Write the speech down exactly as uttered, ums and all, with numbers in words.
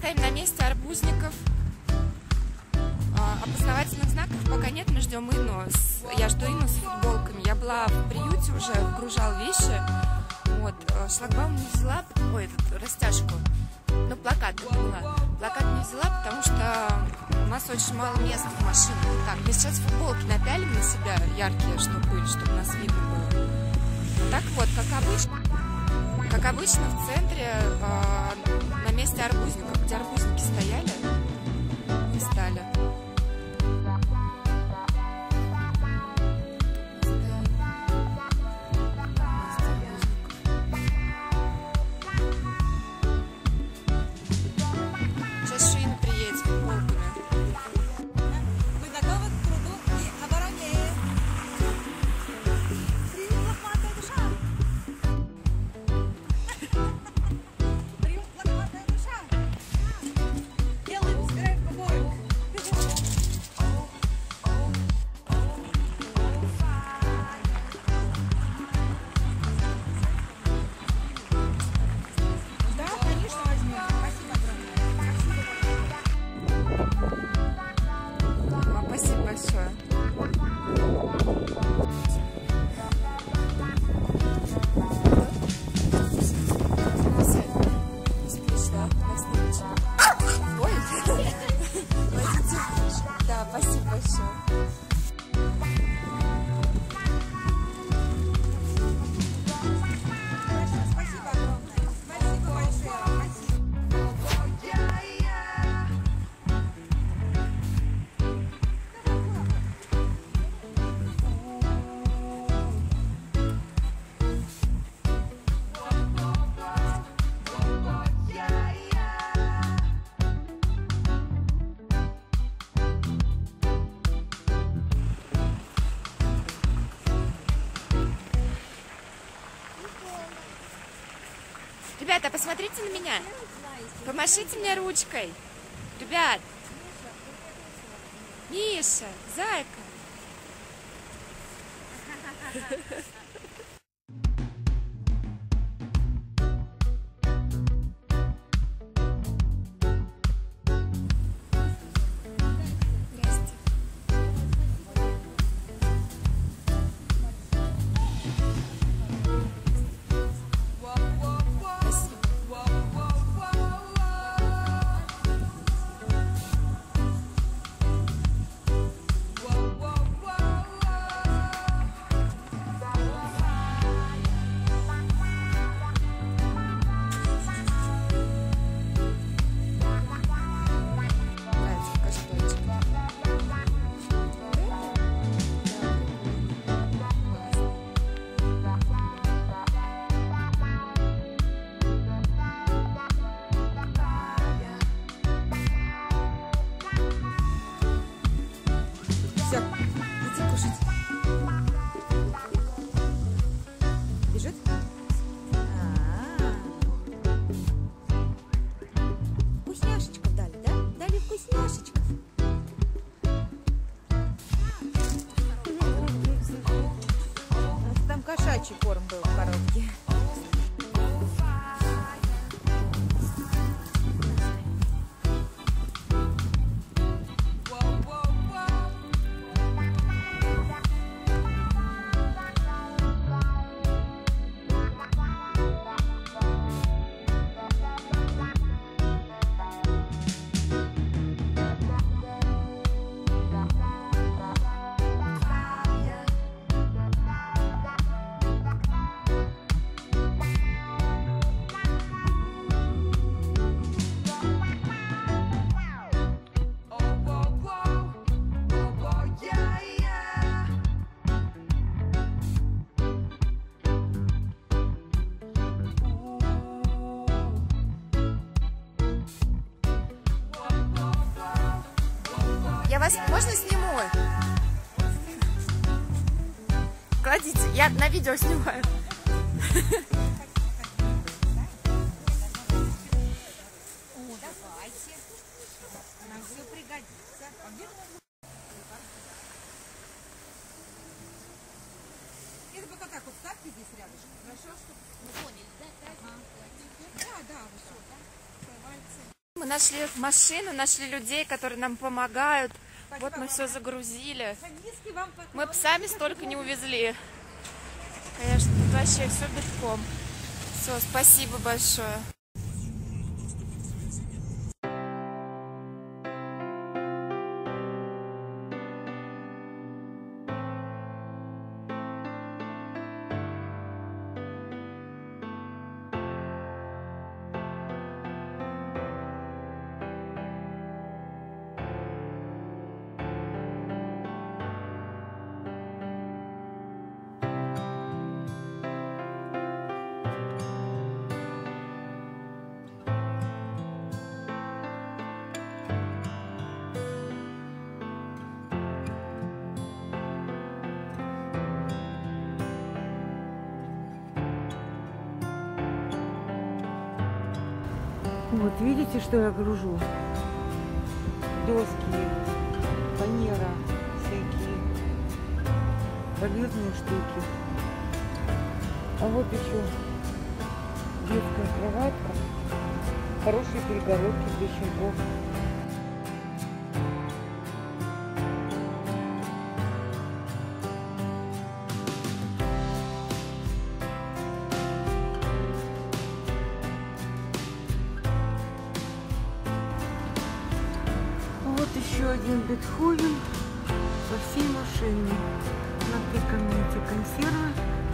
стоим на месте арбузников. Опознавательных знаков пока нет, мы ждем Инну. Я жду Инну с футболками. Я была в приюте уже, выгружала вещи. Вот, шлагбаум не взяла, ой, этот, растяжку. Ну, плакат была. Плакат не взяла, потому что у нас очень мало места в машине. Так, мы сейчас футболки напялим на себя, яркие, чтобы были, чтобы нас видно было. Так вот, как обычно, как обычно в центре, э, на месте арбузников, где арбузники стояли, мы стали. Ребята, посмотрите на меня. Помашите мне ручкой. Ребят. Миша, зайка. Все, иди кушать. Бежит? А-а-а. Вкусняшечков дали, да? Дали вкусняшечков. Там кошачий корм был в коробке. Я вас можно сниму? Кладите, я на видео снимаю. Давайте. Нам все пригодится. Это пока так вот ставьте здесь рядышком. Хорошо, чтобы вы поняли, да? Ага. Да, да, все, да. Мы нашли машину, нашли людей, которые нам помогают. Вот мы все загрузили. Мы бы сами столько не увезли. Конечно, тут вообще все битком. Все, спасибо большое. Вот видите, что я гружу? Доски, фанера, всякие полезные штуки. А вот еще детская кроватка, хорошие перегородки для щенков. Вот еще один Бетховен во всей машине. Внутри ко мне эти консервы.